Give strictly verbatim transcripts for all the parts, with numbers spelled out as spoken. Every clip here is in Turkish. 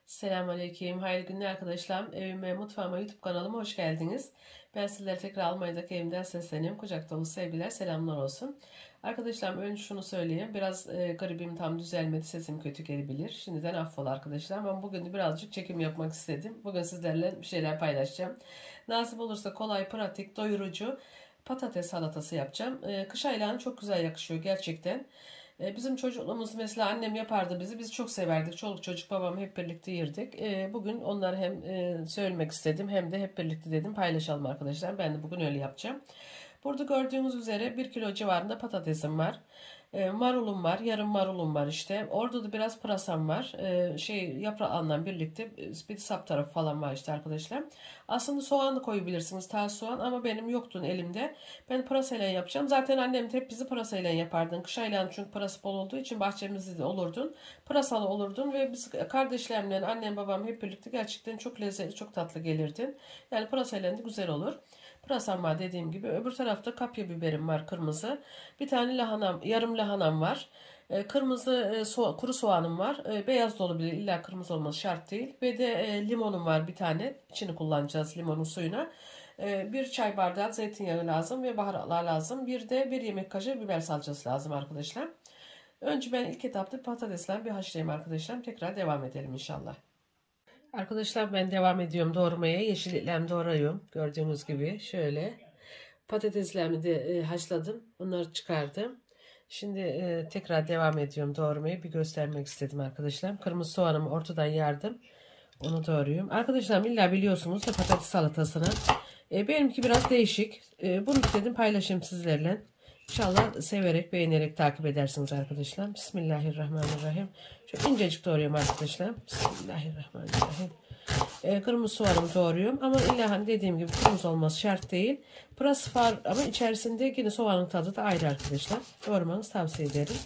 Selamünaleyküm, hayırlı günler arkadaşlar. Evime, mutfağıma, YouTube kanalıma hoş geldiniz. Ben sizlere tekrar Almanya'daki evimden sesleniyorum. Kucak dolu sevgiler, selamlar olsun. Arkadaşlar önce şunu söyleyeyim. Biraz e, gribim tam düzelmedi, sesim kötü gelebilir. Şimdiden affola arkadaşlar. Ben bugün de birazcık çekim yapmak istedim. Bugün sizlerle bir şeyler paylaşacağım. Nasip olursa kolay, pratik, doyurucu patates salatası yapacağım. E, kış aylarına çok güzel yakışıyor gerçekten. Bizim çocukluğumuz mesela annem yapardı bizi. Biz çok severdik. Çoluk çocuk babam hep birlikte yerdik. Bugün onları hem söylemek istedim hem de hep birlikte dedim paylaşalım arkadaşlar. Ben de bugün öyle yapacağım. Burada gördüğünüz üzere bir kilo civarında patatesim var. E, marulum var. Yarım marulum var işte. Orada da biraz pırasam var. E, şey yaprağından birlikte bir sap tarafı falan var işte arkadaşlar. Aslında soğan da koyabilirsiniz. Taze soğan ama benim yoktu elimde. Ben pırasayla yapacağım. Zaten annem hep bizi pırasayla yapardın. Kış aylarında çünkü pırası bol olduğu için bahçemizde de olurdun. Pırasalı olurdun ve biz kardeşlerimle annem babam hep birlikte gerçekten çok lezzetli, çok tatlı gelirdin. Yani pırasayla da güzel olur. Pırasam var dediğim gibi. Öbür tarafta kapya biberim var kırmızı. Bir tane lahanam, yarım lahanam var. E, kırmızı e, so kuru soğanım var. E, beyaz da olabilir. İlla kırmızı olması şart değil. Ve de e, limonum var bir tane. İçini kullanacağız limonun suyuna. E, bir çay bardağı zeytinyağı lazım ve baharatlar lazım. Bir de bir yemek kaşığı biber salçası lazım arkadaşlar. Önce ben ilk etapta patatesler bir haşlayayım arkadaşlar. Tekrar devam edelim inşallah. Arkadaşlar ben devam ediyorum doğramaya. Yeşilliklerimi doğruyorum. Gördüğünüz gibi şöyle. Patateslerimi de e, haşladım. Bunları çıkardım. Şimdi e, tekrar devam ediyorum doğramaya. Bir göstermek istedim arkadaşlar. Kırmızı soğanımı ortadan yardım. Onu doğruyorum. Arkadaşlar illa biliyorsunuz da patates salatasını. E, benimki biraz değişik. E, bunu dedim paylaşayım sizlerle. İnşallah severek, beğenerek takip edersiniz arkadaşlar. Bismillahirrahmanirrahim. Şöyle incecik doğruyorum arkadaşlar. Bismillahirrahmanirrahim. E, kırmızı soğanımı doğruyorum. Ama illa hani dediğim gibi kırmızı olması şart değil. Pırası var ama içerisinde yine soğanın tadı da ayrı arkadaşlar. Doğramanızı tavsiye ederim.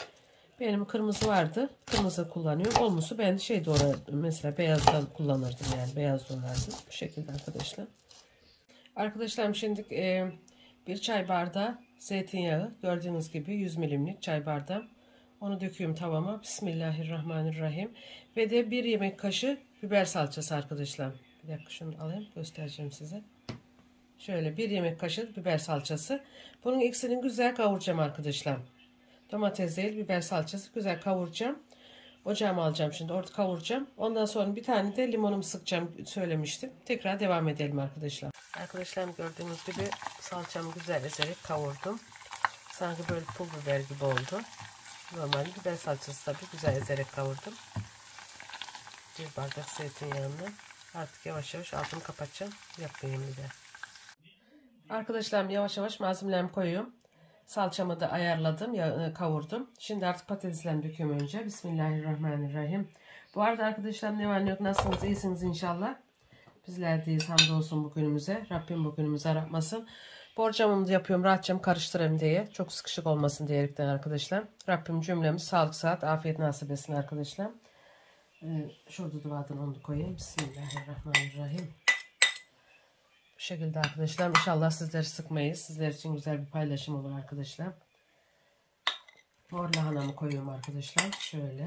Benim kırmızı vardı. Kırmızı kullanıyorum. Olmuşsa ben şey doğrardım. Mesela beyazdan kullanırdım yani. Beyaz doğrardım. Bu şekilde arkadaşlar. Arkadaşlarım şimdi e, bir çay bardağı zeytinyağı. Gördüğünüz gibi yüz milimlik çay bardağı. Onu döküyorum tavama. Bismillahirrahmanirrahim. Ve de bir yemek kaşığı biber salçası arkadaşlar. Bir dakika şunu alayım. Göstereceğim size. Şöyle bir yemek kaşığı biber salçası. Bunun ikisini güzel kavuracağım arkadaşlar. Domates değil biber salçası güzel kavuracağım. Ocağıma alacağım şimdi orada kavuracağım. Ondan sonra bir tane de limonumu sıkacağım söylemiştim. Tekrar devam edelim arkadaşlar. Arkadaşlar gördüğünüz gibi salçamı güzel ezerek kavurdum. Sanki böyle pul biber gibi oldu. Normal biber salçası tabii güzel ezerek kavurdum. Bir bardak zeytinyağını. Artık yavaş yavaş altını kapatacağım. Yapmayayım bir de. Arkadaşlarım yavaş yavaş malzemelerimi koyuyorum. Salçamı da ayarladım, ya, kavurdum. Şimdi artık patateslerimi döküyorum önce. Bismillahirrahmanirrahim. Bu arada arkadaşlar ne var ne yok nasılsınız, iyisiniz inşallah. Bizler deyiz hamdolsun bugünümüze. Rabbim bugünümüzü aratmasın. Borcamımı da yapıyorum rahatçam karıştırayım diye. Çok sıkışık olmasın diyerekten arkadaşlar. Rabbim cümlemiz sağlık sıhhat afiyet nasip etsin arkadaşlar. Ee, şurada duvardan onu da koyayım. Bismillahirrahmanirrahim. Bu şekilde arkadaşlar inşallah sizleri sıkmayız. Sizler için güzel bir paylaşım olur arkadaşlar. Mor lahanamı koyuyorum arkadaşlar. Şöyle.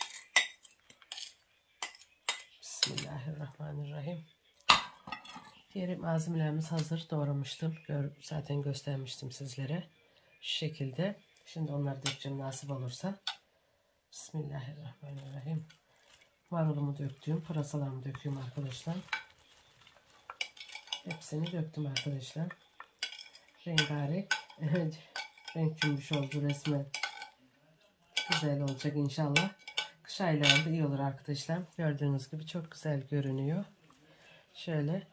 Bismillahirrahmanirrahim. Diğer malzemelerimiz hazır. Doğramıştım. Gör, zaten göstermiştim sizlere. Şu şekilde. Şimdi onları dökeceğim nasip olursa. Bismillahirrahmanirrahim. Marulumu döktüm. Pırasalarımı döküyorum arkadaşlar. Hepsini döktüm arkadaşlar. Rengarenk. Renk cümbüş oldu resmen. Güzel olacak inşallah. Kış aylarında iyi olur arkadaşlar. Gördüğünüz gibi çok güzel görünüyor. Şöyle.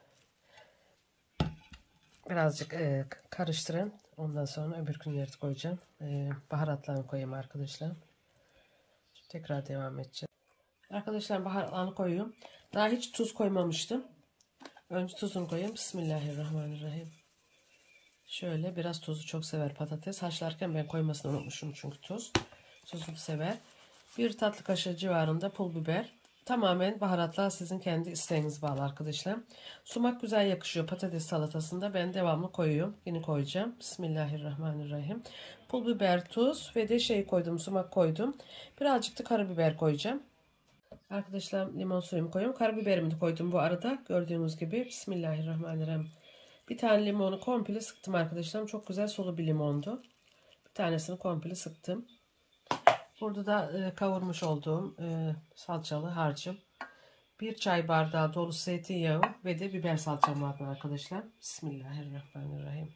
Birazcık e, karıştırın. Ondan sonra öbür günleri koyacağım. E, baharatlarını koyayım arkadaşlar. Tekrar devam edeceğim. Arkadaşlar baharatlarını koyuyorum. Daha hiç tuz koymamıştım. Önce tuzunu koyayım. Bismillahirrahmanirrahim. Şöyle biraz tuzu çok sever patates. Haşlarken ben koymasını unutmuşum çünkü tuz. Tuzunu sever. Bir tatlı kaşığı civarında pul biber. Tamamen baharatlar sizin kendi isteğiniz bağlı arkadaşlar. Sumak güzel yakışıyor patates salatasında. Ben devamlı koyuyorum. Yine koyacağım. Bismillahirrahmanirrahim. Pul biber, tuz ve de şey koydum. Sumak koydum. Birazcık da karabiber koyacağım. Arkadaşlar limon suyumu koyuyorum. Karabiberimi de koydum bu arada. Gördüğünüz gibi. Bismillahirrahmanirrahim. Bir tane limonu komple sıktım arkadaşlar. Çok güzel sulu bir limondu. Bir tanesini komple sıktım. Burada da e, kavurmuş olduğum e, salçalı harcım. Bir çay bardağı dolusu zeytinyağı ve de biber salçam vardı arkadaşlar. Bismillahirrahmanirrahim.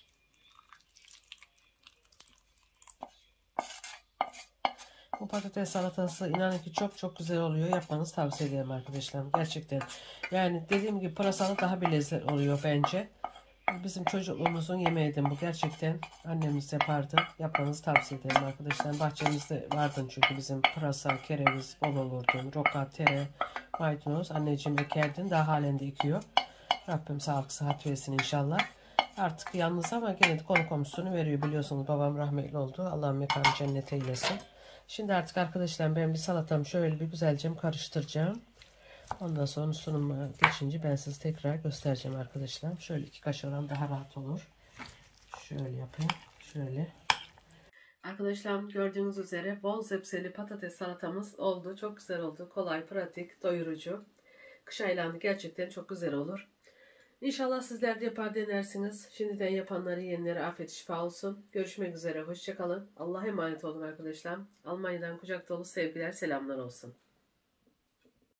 Bu patates salatası inanın ki çok çok güzel oluyor. Yapmanızı tavsiye ederim arkadaşlar. Gerçekten. Yani dediğim gibi pırasalı daha bir lezzet oluyor bence. Bizim çocukluğumuzun yemeğiydi bu. Gerçekten annemiz yapardı. Yapmanızı tavsiye ederim arkadaşlar. Bahçemizde vardı çünkü bizim pırasa, kereviz bol olurdu. Roka, tere, maydanoz. Anneciğim ekerdin. Daha halen de ekiyor. Rabbim sağlık sıhhat versin inşallah. Artık yalnız ama gene de konu komşusunu veriyor. Biliyorsunuz babam rahmetli oldu. Allah'ım mekanı cennet eylesin. Şimdi artık arkadaşlar ben bir salatamı şöyle bir güzelce karıştıracağım. Ondan sonra sunuma geçince ben size tekrar göstereceğim arkadaşlar. Şöyle iki kaşık oran daha rahat olur. Şöyle yapayım. Şöyle. Arkadaşlar gördüğünüz üzere bol zepseli patates salatamız oldu. Çok güzel oldu. Kolay, pratik, doyurucu. Kış aylarında gerçekten çok güzel olur. İnşallah sizler de yapar denersiniz. Şimdiden yapanları yenilere afiyet şifa olsun. Görüşmek üzere. Hoşçakalın. Allah'a emanet olun arkadaşlar. Almanya'dan kucak dolu sevgiler, selamlar olsun.